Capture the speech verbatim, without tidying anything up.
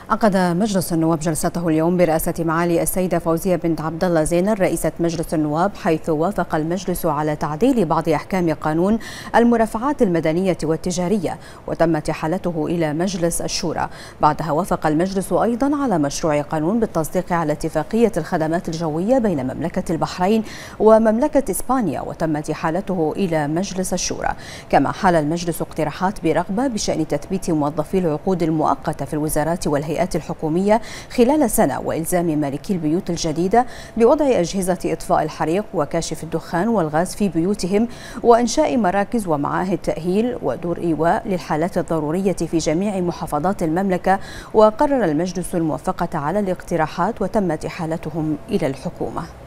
عقد مجلس النواب جلسته اليوم برئاسة معالي السيدة فوزية بنت عبد الله زينل رئيسة مجلس النواب، حيث وافق المجلس على تعديل بعض أحكام قانون المرافعات المدنية والتجارية وتمت إحالته إلى مجلس الشورى. بعدها وافق المجلس أيضا على مشروع قانون بالتصديق على اتفاقية الخدمات الجوية بين مملكة البحرين ومملكة إسبانيا وتمت إحالته إلى مجلس الشورى. كما حال المجلس اقتراحات برغبة بشأن تثبيت موظفي العقود المؤقتة في الوزارات والهيئات الحكومية خلال سنة، وإلزام مالكي البيوت الجديدة بوضع أجهزة إطفاء الحريق وكاشف الدخان والغاز في بيوتهم، وإنشاء مراكز ومعاهد تأهيل ودور إيواء للحالات الضرورية في جميع محافظات المملكة. وقرر المجلس الموافقة على الاقتراحات وتمت إحالتهم إلى الحكومة.